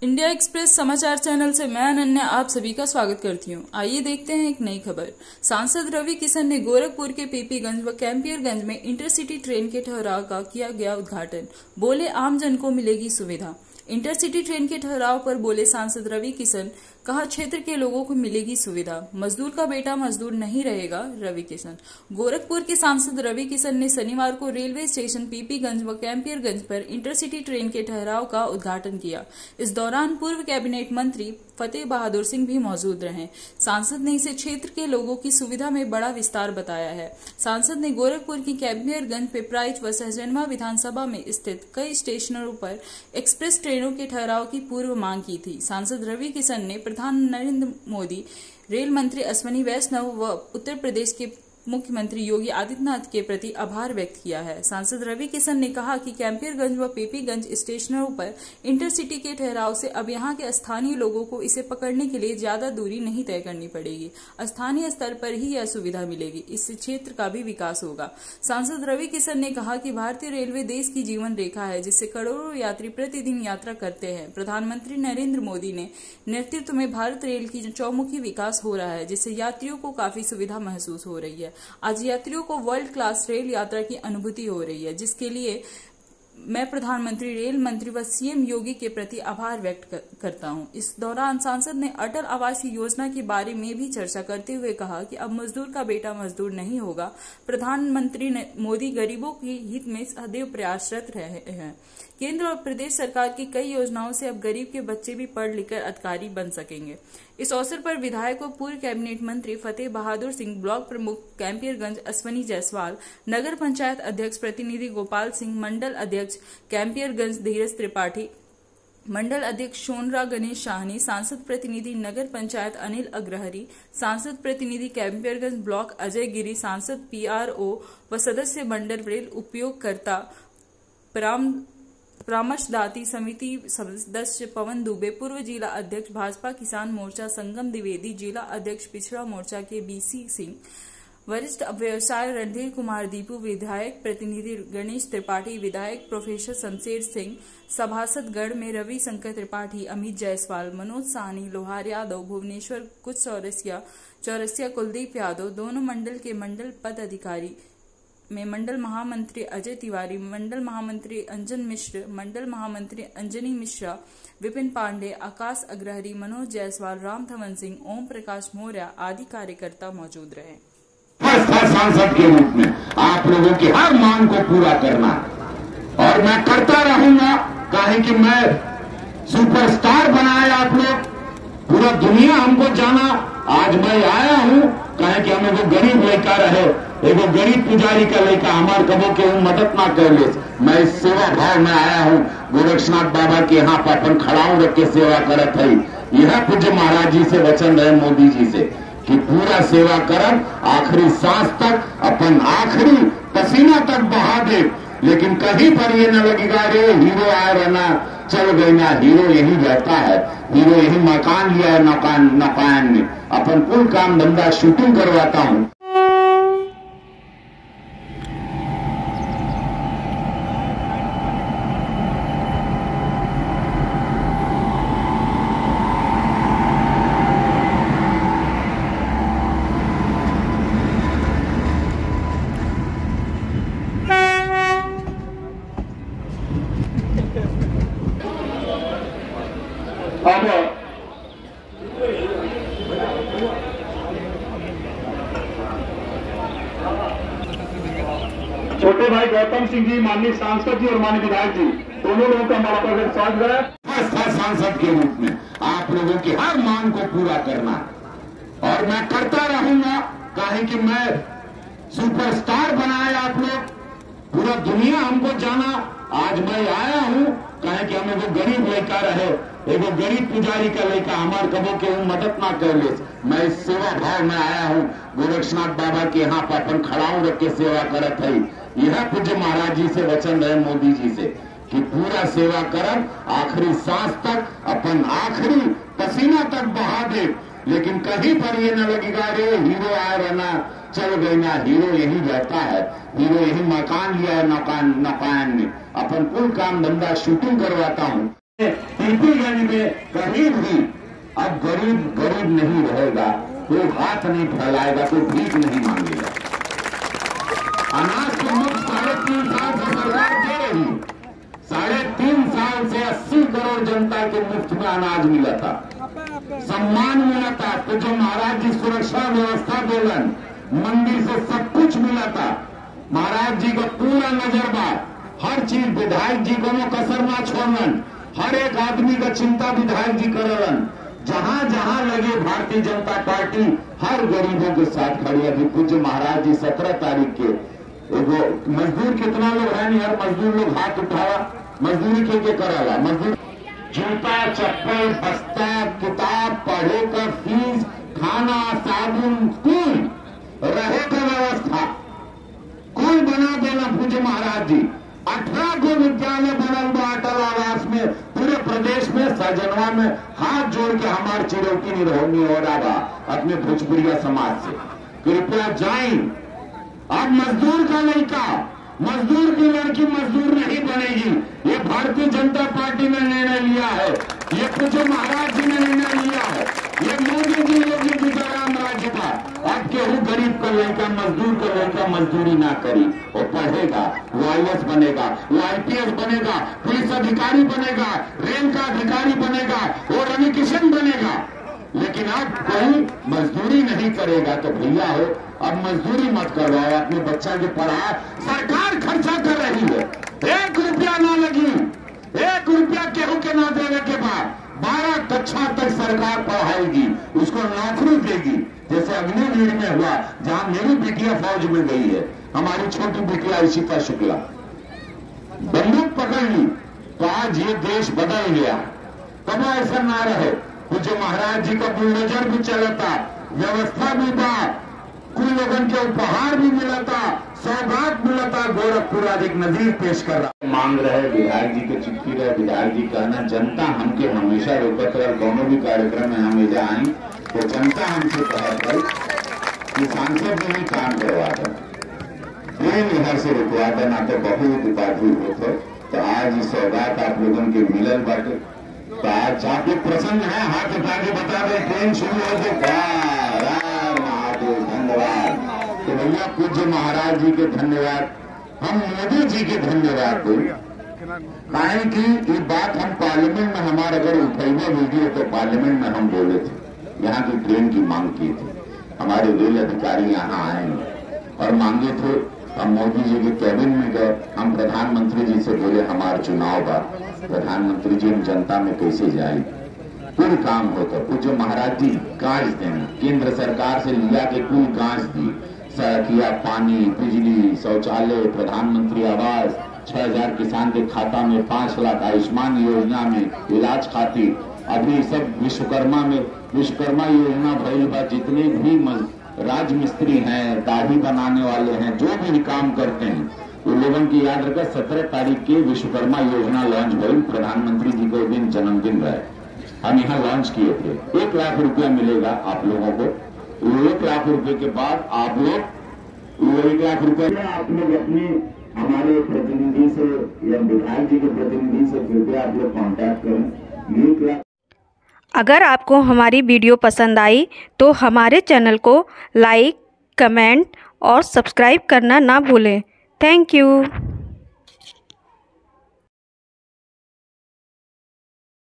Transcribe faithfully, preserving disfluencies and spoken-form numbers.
India express समाचार channel से मैं अनन्या आप सभी का स्वागत करती हूँ। आइए देखते हैं एक नई खबर। सांसद रवि किशन ने गोरखपुर के पीपीगंज व कैंपियरगंज में इंटरसिटी ट्रेन के ठहराव का किया गया उद्घाटन। बोले आमजन को मिलेगी सुविधा। इंटरसिटी ट्रेन के ठहराव पर बोले सांसद रवि किशन, कहा क्षेत्र के लोगों को मिलेगी सुविधा। मजदूर का बेटा मजदूर नहीं रहेगा, रवि किशन। गोरखपुर के सांसद रवि किशन ने शनिवार को रेलवे स्टेशन पीपीगंज व कैंपियरगंज पर इंटरसिटी ट्रेन के ठहराव का उद्घाटन किया। इस दौरान पूर्व कैबिनेट मंत्री फतेह बहादुर सिंह भी मौजूद रहे। सांसद ने इसे क्षेत्र के लोगों की सुविधा में बड़ा विस्तार बताया है। सांसद ने गोरखपुर की कैंपियरगंज, पिपराइच व सहजनवा विधानसभा में स्थित कई स्टेशनों पर एक्सप्रेस ट्रेनों के ठहराव की पूर्व मांग की थी। सांसद रवि किशन ने प्रधान नरेंद्र मोदी, रेल मंत्री अश्विनी वैष्णव व उत्तर प्रदेश के मुख्यमंत्री योगी आदित्यनाथ के प्रति आभार व्यक्त किया है। सांसद रवि किशन ने कहा कि कैंपियरगंज व पीपीगंज स्टेशनों पर इंटरसिटी के ठहराव से अब यहां के स्थानीय लोगों को इसे पकड़ने के लिए ज्यादा दूरी नहीं तय करनी पड़ेगी। स्थानीय स्तर पर ही यह सुविधा मिलेगी। इससे क्षेत्र का भी विकास होगा। सांसद रवि किशन ने कहा कि भारतीय रेलवे देश की जीवन रेखा है, जिससे करोड़ों यात्री प्रतिदिन यात्रा करते हैं। प्रधानमंत्री नरेंद्र मोदी ने नेतृत्व में भारत रेल की चौमुखी विकास हो रहा है, जिससे यात्रियों को काफी सुविधा महसूस हो रही है। आज यात्रियों को वर्ल्ड क्लास रेल यात्रा की अनुभूति हो रही है, जिसके लिए मैं प्रधानमंत्री, रेल मंत्री व सीएम योगी के प्रति आभार व्यक्त कर, करता हूं। इस दौरान सांसद ने अटल आवास योजना के बारे में भी चर्चा करते हुए कहा कि अब मजदूर का बेटा मजदूर नहीं होगा। प्रधानमंत्री मोदी गरीबों के हित में सदैव प्रयासरत रहे हैं। केंद्र और प्रदेश सरकार की कई योजनाओं से अब गरीब के बच्चे भी पढ़ लिखकर अधिकारी बन सकेंगे। इस अवसर पर विधायक व पूर्व कैबिनेट मंत्री फतेह बहादुर सिंह, ब्लॉक प्रमुख कैंपियरगंज अश्विनी जायसवाल, नगर पंचायत अध्यक्ष प्रतिनिधि गोपाल सिंह, मंडल अध्यक्ष कैंपियरगंज धीरज त्रिपाठी, मंडल अध्यक्ष सोनरा गणेश शाहनी, सांसद प्रतिनिधि नगर पंचायत अनिल अग्रहरी, सांसद प्रतिनिधि कैंपियरगंज ब्लॉक अजय गिरी, सांसद पीआरओ व सदस्य मंडल रेल उपयोगकर्ता पराम परामर्शदाती समिति सदस्य पवन दुबे, पूर्व जिला अध्यक्ष भाजपा किसान मोर्चा संगम द्विवेदी, जिला अध्यक्ष पिछड़ा मोर्चा के बीसी सिंह, वरिष्ठ व्यवसाय रणधीर कुमार दीपू, विधायक प्रतिनिधि गणेश त्रिपाठी, विधायक प्रोफेसर शमशेर सिंह, सभासद गढ़ में रवि शंकर त्रिपाठी, अमित जायसवाल, मनोज साहनी, लोहार यादव, भुवनेश्वर कुछ चौरसिया चौरसिया कुलदीप यादव, दोनों मंडल के मंडल पद अधिकारी में मंडल महामंत्री अजय तिवारी, मंडल महामंत्री अंजन मिश्र, मंडल महामंत्री अंजनी मिश्रा, विपिन पांडे, आकाश अग्रहरी, मनोज जायसवाल, राम धवन सिंह, ओम प्रकाश मौर्य आदि कार्यकर्ता मौजूद रहे। सांसद के रूप में आप लोगों की हर मांग को पूरा करना और मैं करता रहूंगा, काहे कि मैं सुपरस्टार बनाए आप लोग, पूरा दुनिया हमको जाना। आज मैं आया हूं काहे कि हम एगो गरीब लड़का रहे, एगो गरीब पुजारी का लड़का, हमार कबो के मदद ना कर ले। मैं इस सेवा भाव में आया हूं, गोरक्षनाथ बाबा के यहाँ पर अपन खड़ाऊ रख के सेवा करत है। यह पूज्य महाराज जी से वचन रहे, मोदी जी से, कि पूरा सेवा करब, आखिरी सांस तक, अपन आखिरी पसीना तक बहा दे। लेकिन कहीं पर ये न लगेगा रे हीरो आया रहना चल गई ना, हीरो यही रहता है। हीरो यही मकान लिया है मकान मकान में, अपन कुल काम धंधा शूटिंग करवाता हूँ। अब छोटे भाई गौतम सिंह जी, माननीय सांसद जी और माननीय विधायक जी, दोनों लोगों का हमारा पर स्वागत है। सांसद के रूप में आप लोगों की हर मांग को पूरा करना और मैं करता रहूंगा, काहे कि मैं सुपरस्टार बनाए आप लोग, पूरा दुनिया हमको जाना। आज मैं आया हूं काहे कि हम एगो गरीब लड़का रहे, एगो गरीब पुजारी का लड़का, हमार कबो के मदद ना कर ले। मैं इस सेवा भाव में आया हूं, गोरक्षनाथ बाबा के यहाँ पर अपन खड़ाऊ रख के सेवा करत है। यह पूज्य महाराज जी से वचन रहे, मोदी जी से, कि पूरा सेवा करब, आखिरी सांस तक, अपन आखिरी पसीना तक बहा दे। लेकिन कहीं पर ये न लगेगा रे हीरो आया रहना चल गई ना, हीरो यही रहता है। हीरो यही मकान लिया है मकान मकान में, अपन कुल काम धंधा शूटिंग करवाता हूँ। पीपीगंज में कहीं भी अब गरीब गरीब नहीं रहेगा, कोई हाथ नहीं फैलाएगा, कोई भीख नहीं मांगेगा। अनाज तो मुफ्त साढ़े तीन साल से सरकार दे रही है। साढ़े तीन साल से अस्सी करोड़ जनता के मुफ्त में अनाज मिला था, सम्मान मिला था। तो जो महाराज जी सुरक्षा व्यवस्था देलन, मंदिर से सब कुछ मिला था। महाराज जी का पूरा नजरबा, हर चीज विधायक जी को कसर ना छोड़न, हर एक आदमी का चिंता विधायक जी करलन। जहां जहां लगे भारतीय जनता पार्टी हर गरीबों के साथ खड़ी। अभी पूज्य महाराज जी सत्रह तारीख के एगो मजदूर कितना लोग है, हर मजदूर लोग हाथ उठावा, मजदूरी के के कराला। मजदूर जूता चप्पल बस्ता किताब पढ़े का फीस खाना साबुन कुल रहे का व्यवस्था कुल बना देना पूज्य महाराज जी। अठारह गो विद्यालय बनल बा अटल आवास में, पूरे प्रदेश में सजनवा में हाथ जोड़ के हमारे चिरौती नहीं हो रहा बा अपने भोजपुरिया समाज से। कृपया जाएं। अब मजदूर का लड़का मजदूर की लड़की मजदूर नहीं बनेगी। ये भारतीय जनता पार्टी ने निर्णय लिया है, ये पूज्य महाराज जी ने निर्णय लिया है, ये मोदी जी योगी जी का राम राज्य था। अब केहू गरीब का लड़का मजदूर का लड़का मजदूरी ना करी, वो पढ़ेगा, वो आई ए एस बनेगा, वो आई पी एस बनेगा, पुलिस अधिकारी बनेगा, रेल का अधिकारी बनेगा, वो रवि किशन बनेगा। लेकिन अब कोई मजदूरी नहीं करेगा तो भैया हो अब मजदूरी मत करवाओ, अपने बच्चा के पढ़ा सरकार खर्चा कर रही है। एक रुपया ना लगी, एक रुपया केहू के ना देने के बाद बारह कक्षा तक सरकार पढ़ाएगी, उसको नौकरी देगी। जैसे अग्निवीर में हुआ, जहां मेरी बिटिया फौज में गई है, हमारी छोटी बिटिया इशिता शुक्ला बंदूक पकड़ ली, तो आज ये देश बदल गया। कब ऐसा ना रहे। पूज्य महाराज जी का बुलडोजर भी चलता, व्यवस्था भी बा, कुल लोगों के उपहार भी मिला था, सौगात मिला था। गोरखपुर आज एक नजीर पेश कर रहा मांग रहे, विधायक जी के चिट्ठी रहे, विधायक जी कहना जनता हमके हमेशा रोकत रहे। दोनों भी कार्यक्रम में हम इधर आई तो जनता हमसे कहत रही कि सांसद ने ही काम करवा था, यहाँ से रुकवा था, ना तो बहुत उपाधि होते। तो आज ये सौगात आप लोगों के मिलल बाटे, तो आज जाके प्रसन्न है, हाथ उठा के बता दे ट्रेन शुरू हो गई। धन्यवाद। तो भैया पूज्य महाराज जी के धन्यवाद, हम मोदी जी के धन्यवाद दो। काहे कि ये बात हम पार्लियामेंट में हमारे अगर उठेगा वीडियो तो पार्लियामेंट में हम बोले थे, यहाँ की ट्रेन की मांग की थी। हमारे रेल अधिकारी यहाँ आए और मांगे थे। हम मोदी जी के कैबिन में गए, हम प्रधानमंत्री जी से बोले हमारा चुनाव बा, प्रधानमंत्री जी हम जनता में कैसे जाए, कुल काम होता। पूज्य महाराज जी गांच देना, केंद्र सरकार से लिया के कुल गांच दी, सड़किया, पानी, बिजली, शौचालय, प्रधानमंत्री आवास, छह हजार किसान के खाता में पांच लाख, आयुष्मान योजना में इलाज खातिर, अभी सब विश्वकर्मा में विश्वकर्मा योजना भइल बा। जितने भी राज मिस्त्री हैं, दाढ़ी बनाने वाले हैं, जो भी काम करते हैं, वो लोगों की याद रखा सत्रह तारीख के विश्वकर्मा योजना लॉन्च भइल। प्रधानमंत्री जी को दिन जन्मदिन रहे, हम यहाँ लॉन्च किए थे। एक लाख रुपया मिलेगा आप लोगों को। एक लाख रुपए के बाद आप लोग एक लाख रुपया आप लोग अपने हमारे प्रतिनिधि से या विधायक जी के प्रतिनिधि से कृपया आप लोग कॉन्टैक्ट करें। एक लाख। अगर आपको हमारी वीडियो पसंद आई तो हमारे चैनल को लाइक, कमेंट और सब्सक्राइब करना ना भूलें। Thank you.